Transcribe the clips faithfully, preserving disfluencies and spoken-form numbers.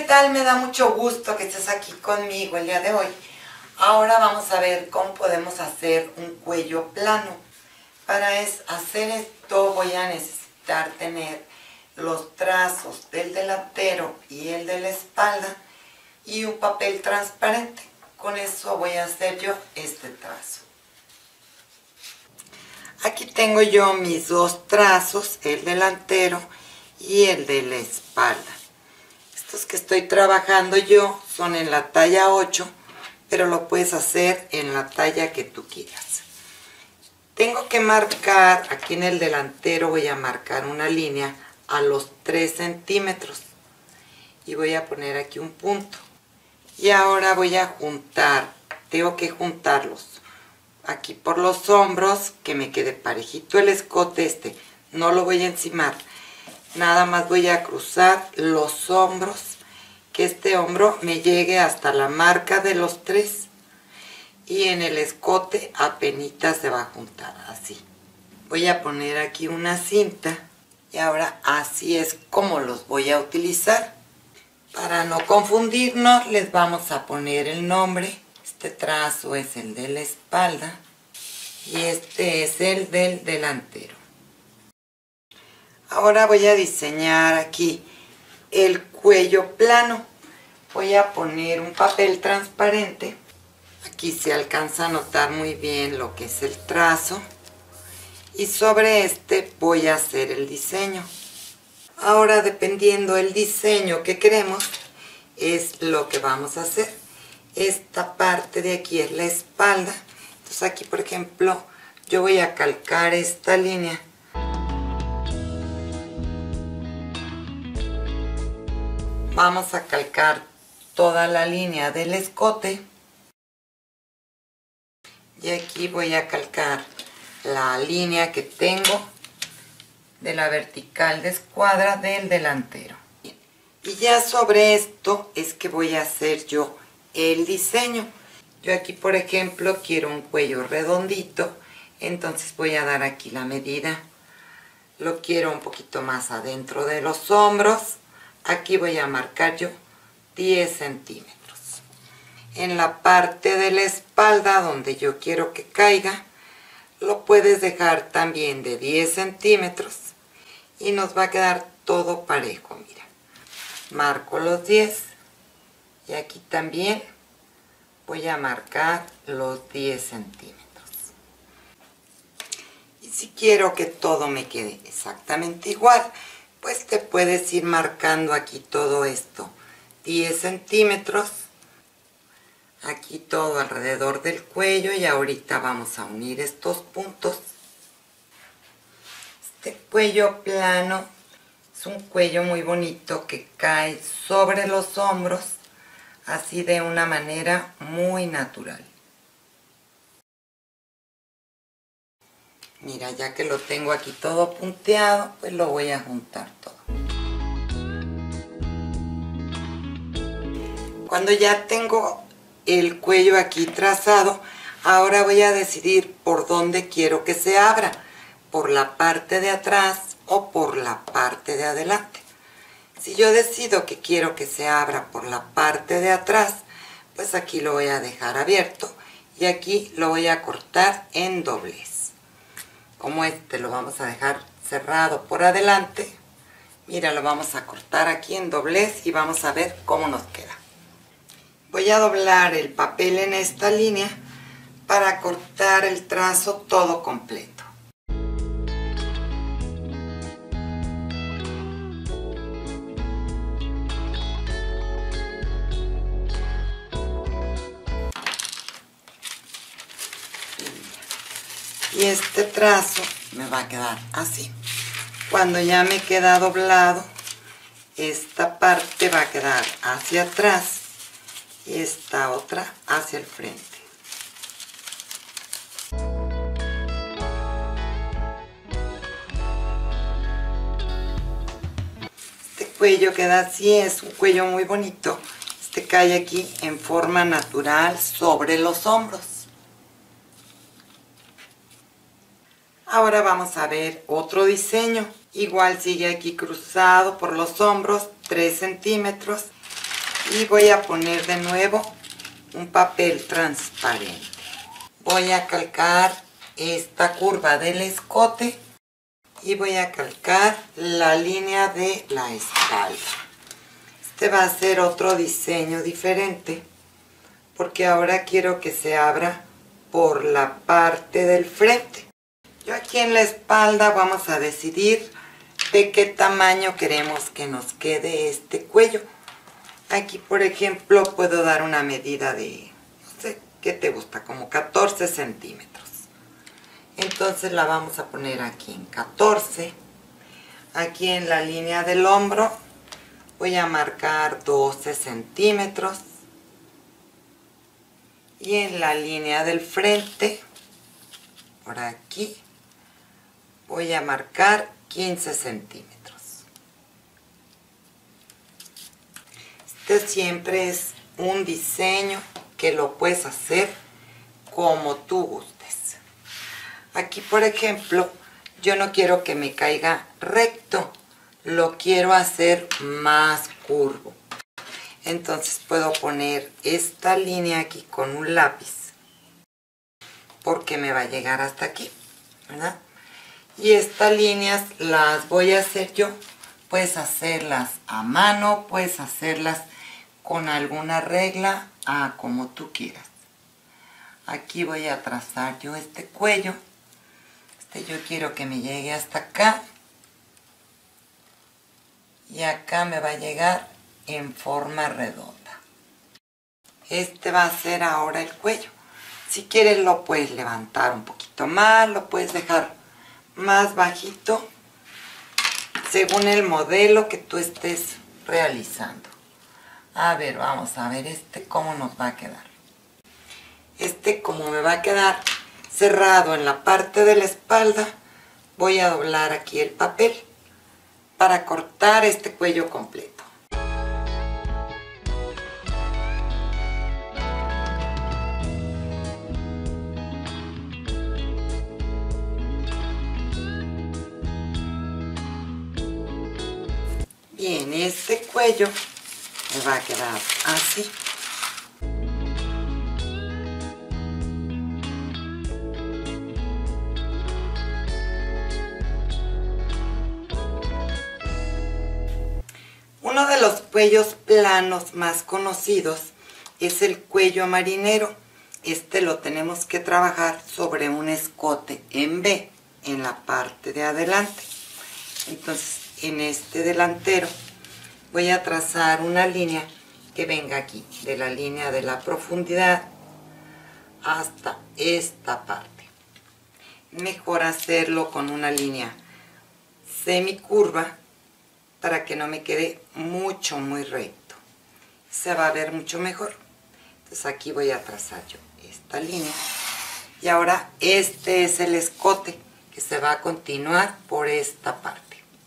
tal? Me da mucho gusto que estés aquí conmigo el día de hoy. Ahora vamos a ver cómo podemos hacer un cuello plano. Para es- hacer esto voy a necesitar tener los trazos del delantero y el de la espalda y un papel transparente. Con eso voy a hacer yo este trazo. Aquí tengo yo mis dos trazos, el delantero y el de la espalda. Estos que estoy trabajando yo son en la talla ocho, pero lo puedes hacer en la talla que tú quieras. Tengo que marcar, aquí en el delantero voy a marcar una línea a los tres centímetros y voy a poner aquí un punto. Y ahora voy a juntar, tengo que juntarlos aquí por los hombros, que me quede parejito el escote este, no lo voy a encimar. Nada más voy a cruzar los hombros, que este hombro me llegue hasta la marca de los tres. Y en el escote apenitas se va a juntar, así. Voy a poner aquí una cinta y ahora así es como los voy a utilizar. Para no confundirnos les vamos a poner el nombre. Este trazo es el de la espalda y este es el del delantero. Ahora voy a diseñar aquí el cuello plano. Voy a poner un papel transparente. Aquí se alcanza a notar muy bien lo que es el trazo. Y sobre este voy a hacer el diseño. Ahora, dependiendo del diseño que queremos, es lo que vamos a hacer. Esta parte de aquí es la espalda. Entonces aquí, por ejemplo, yo voy a calcar esta línea. Vamos a calcar toda la línea del escote. Y aquí voy a calcar la línea que tengo de la vertical de escuadra del delantero. Y ya sobre esto es que voy a hacer yo el diseño. Yo aquí, por ejemplo, quiero un cuello redondito, entonces voy a dar aquí la medida. Lo quiero un poquito más adentro de los hombros. Aquí voy a marcar yo diez centímetros. En la parte de la espalda donde yo quiero que caiga, lo puedes dejar también de diez centímetros y nos va a quedar todo parejo, mira. Marco los diez y aquí también voy a marcar los diez centímetros. Y si quiero que todo me quede exactamente igual, pues te puedes ir marcando aquí todo esto, diez centímetros, aquí todo alrededor del cuello y ahorita vamos a unir estos puntos. Este cuello plano es un cuello muy bonito que cae sobre los hombros, así de una manera muy natural. Mira, ya que lo tengo aquí todo punteado, pues lo voy a juntar todo. Cuando ya tengo el cuello aquí trazado, ahora voy a decidir por dónde quiero que se abra, por la parte de atrás o por la parte de adelante. Si yo decido que quiero que se abra por la parte de atrás, pues aquí lo voy a dejar abierto y aquí lo voy a cortar en doblez. Como este lo vamos a dejar cerrado por adelante, mira, lo vamos a cortar aquí en doblez y vamos a ver cómo nos queda. Voy a doblar el papel en esta línea para cortar el trazo todo completo. Y este trazo me va a quedar así. Cuando ya me queda doblado, esta parte va a quedar hacia atrás y esta otra hacia el frente. Este cuello queda así, es un cuello muy bonito. Este cae aquí en forma natural sobre los hombros. Ahora vamos a ver otro diseño. Igual sigue aquí cruzado por los hombros, tres centímetros. Y voy a poner de nuevo un papel transparente. Voy a calcar esta curva del escote y voy a calcar la línea de la espalda. Este va a ser otro diseño diferente porque ahora quiero que se abra por la parte del frente. Yo aquí en la espalda vamos a decidir de qué tamaño queremos que nos quede este cuello. Aquí, por ejemplo, puedo dar una medida de, no sé, ¿qué te gusta? Como catorce centímetros. Entonces la vamos a poner aquí en catorce. Aquí en la línea del hombro voy a marcar doce centímetros. Y en la línea del frente, por aquí, voy a marcar quince centímetros. Este siempre es un diseño que lo puedes hacer como tú gustes. Aquí, por ejemplo, yo no quiero que me caiga recto, lo quiero hacer más curvo. Entonces puedo poner esta línea aquí con un lápiz, porque me va a llegar hasta aquí, ¿verdad? Y estas líneas las voy a hacer yo. Puedes hacerlas a mano, puedes hacerlas con alguna regla, a como tú quieras. Aquí voy a trazar yo este cuello. Este yo quiero que me llegue hasta acá. Y acá me va a llegar en forma redonda. Este va a ser ahora el cuello. Si quieres lo puedes levantar un poquito más, lo puedes dejar más bajito, según el modelo que tú estés realizando. A ver, vamos a ver este cómo nos va a quedar. Este como me va a quedar cerrado en la parte de la espalda, voy a doblar aquí el papel para cortar este cuello completo. Bien, este cuello me va a quedar así. Uno de los cuellos planos más conocidos es el cuello marinero. Este lo tenemos que trabajar sobre un escote en V en la parte de adelante. Entonces, en este delantero voy a trazar una línea que venga aquí, de la línea de la profundidad hasta esta parte. Mejor hacerlo con una línea semicurva para que no me quede mucho, muy recto. Se va a ver mucho mejor. Entonces aquí voy a trazar yo esta línea. Y ahora este es el escote que se va a continuar por esta parte.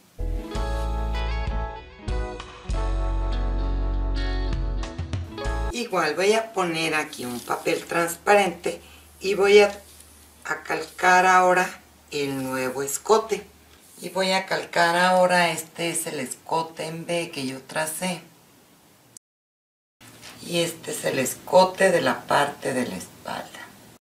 Igual voy a poner aquí un papel transparente y voy a, a calcar ahora el nuevo escote. Y voy a calcar ahora, este es el escote en V que yo tracé. Y este es el escote de la parte de la espalda.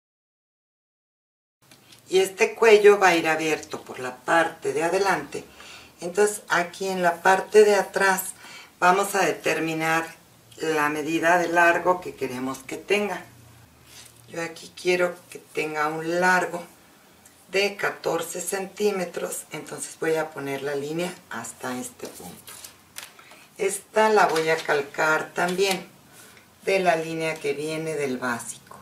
Y este cuello va a ir abierto por la parte de adelante. Entonces aquí en la parte de atrás vamos a determinar la medida de largo que queremos que tenga. Yo aquí quiero que tenga un largo de catorce centímetros, entonces voy a poner la línea hasta este punto. Esta la voy a calcar también de la línea que viene del básico.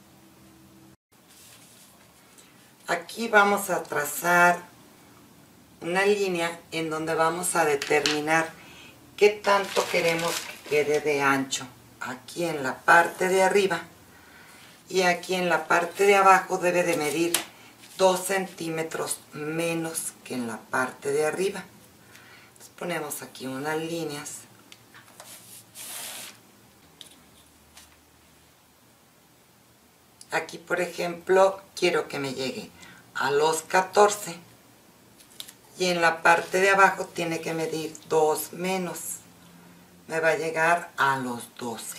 Aquí vamos a trazar una línea en donde vamos a determinar qué tanto queremos que quede de ancho aquí en la parte de arriba, y aquí en la parte de abajo debe de medir dos centímetros menos que en la parte de arriba. Entonces ponemos aquí unas líneas. Aquí, por ejemplo, quiero que me llegue a los catorce, y en la parte de abajo tiene que medir dos menos. me va a llegar a los doce.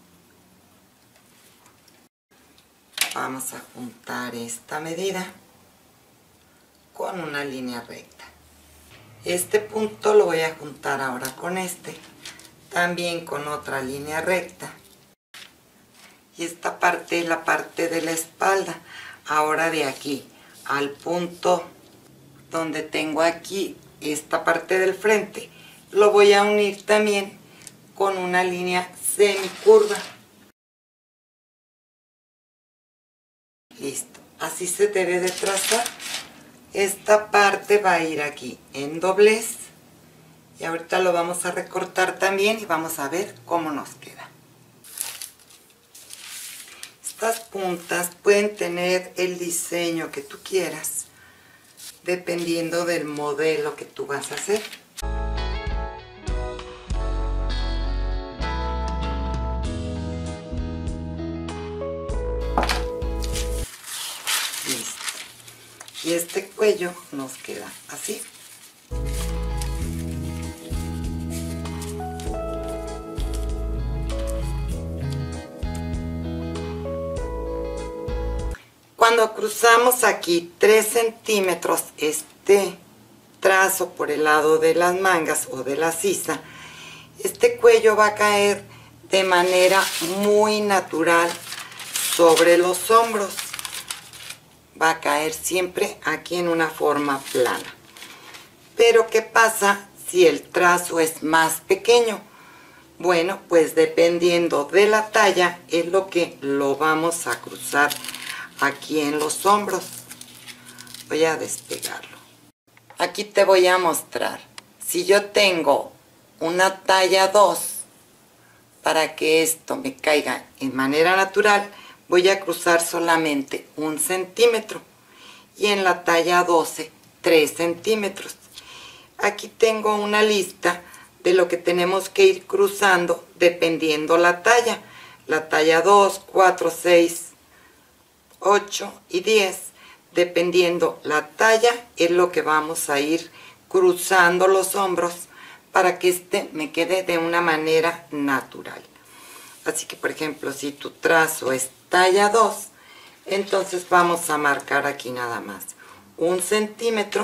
Vamos a juntar esta medida con una línea recta. Este punto lo voy a juntar ahora con este, también con otra línea recta. Y esta parte es la parte de la espalda. Ahora de aquí al punto donde tengo aquí esta parte del frente, lo voy a unir también con una línea semicurva. Listo, así se debe de trazar. Esta parte va a ir aquí en doblez y ahorita lo vamos a recortar también y vamos a ver cómo nos queda. Estas puntas pueden tener el diseño que tú quieras dependiendo del modelo que tú vas a hacer. Listo. Y este cuello nos queda así. Cuando cruzamos aquí tres centímetros este trazo por el lado de las mangas o de la sisa, este cuello va a caer de manera muy natural sobre los hombros. Va a caer siempre aquí en una forma plana. Pero ¿qué pasa si el trazo es más pequeño? Bueno, pues dependiendo de la talla es lo que lo vamos a cruzar aquí en los hombros. Voy a despegarlo. Aquí te voy a mostrar. Si yo tengo una talla dos, para que esto me caiga en manera natural, voy a cruzar solamente un centímetro. Y en la talla doce, tres centímetros. Aquí tengo una lista de lo que tenemos que ir cruzando dependiendo la talla. La talla dos, cuatro, seis, ocho y diez, dependiendo la talla, es lo que vamos a ir cruzando los hombros para que este me quede de una manera natural. Así que, por ejemplo, si tu trazo es talla dos, entonces vamos a marcar aquí nada más un centímetro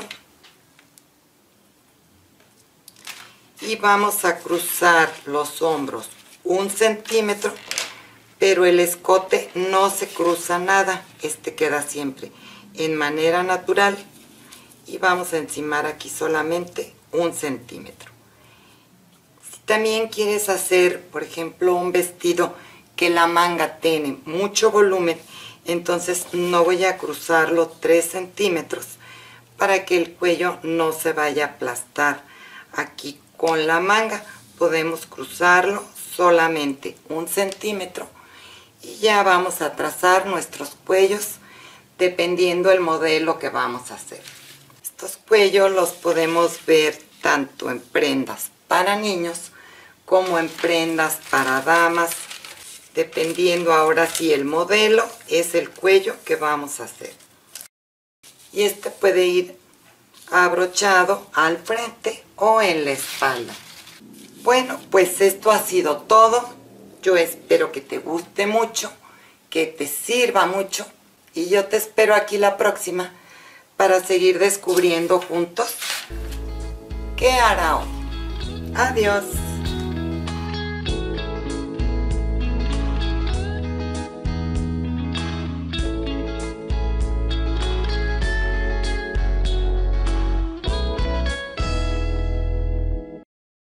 y vamos a cruzar los hombros un centímetro. Pero el escote no se cruza nada, este queda siempre en manera natural y vamos a encimar aquí solamente un centímetro. Si también quieres hacer, por ejemplo, un vestido que la manga tiene mucho volumen, entonces no voy a cruzarlo tres centímetros para que el cuello no se vaya a aplastar. Aquí con la manga podemos cruzarlo solamente un centímetro. Y ya vamos a trazar nuestros cuellos dependiendo el modelo que vamos a hacer. Estos cuellos los podemos ver tanto en prendas para niños como en prendas para damas, dependiendo ahora si el modelo es el cuello que vamos a hacer. Y este puede ir abrochado al frente o en la espalda. Bueno, pues esto ha sido todo. Yo espero que te guste mucho, que te sirva mucho y yo te espero aquí la próxima para seguir descubriendo juntos qué hará hoy. Adiós.